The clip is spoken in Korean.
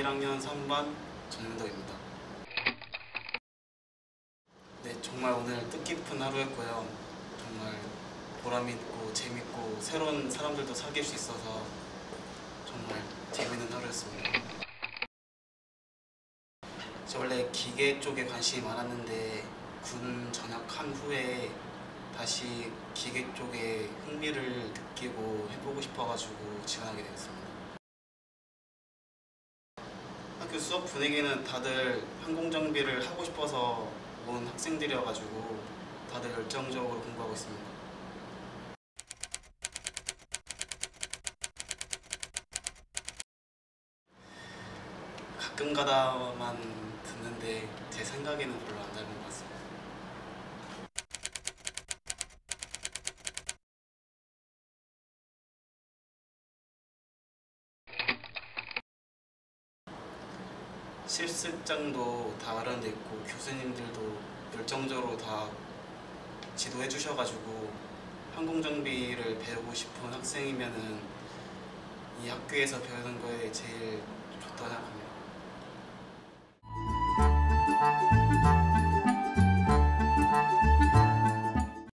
1학년 3반 정민덕입니다. 네, 정말 오늘 뜻깊은 하루였고요. 정말 보람 있고 재밌고 새로운 사람들도 사귈 수 있어서 정말 재밌는 하루였습니다. 저 원래 기계 쪽에 관심이 많았는데 군 전역한 후에 다시 기계 쪽에 흥미를 느끼고 해보고 싶어가지고 지원하게 되었습니다. 학교 수업 분위기는 다들 항공정비를 하고 싶어서 온 학생들이어가지고 다들 열정적으로 공부하고 있습니다. 가끔 가다만 듣는데 제 생각에는 별로 안 닮은 것 같습니다. 실습장도 다 마련되어 있고 교수님들도 열정적으로 다 지도해 주셔가지고 항공정비를 배우고 싶은 학생이면은 이 학교에서 배우는 거에 제일 좋다고 생각합니다.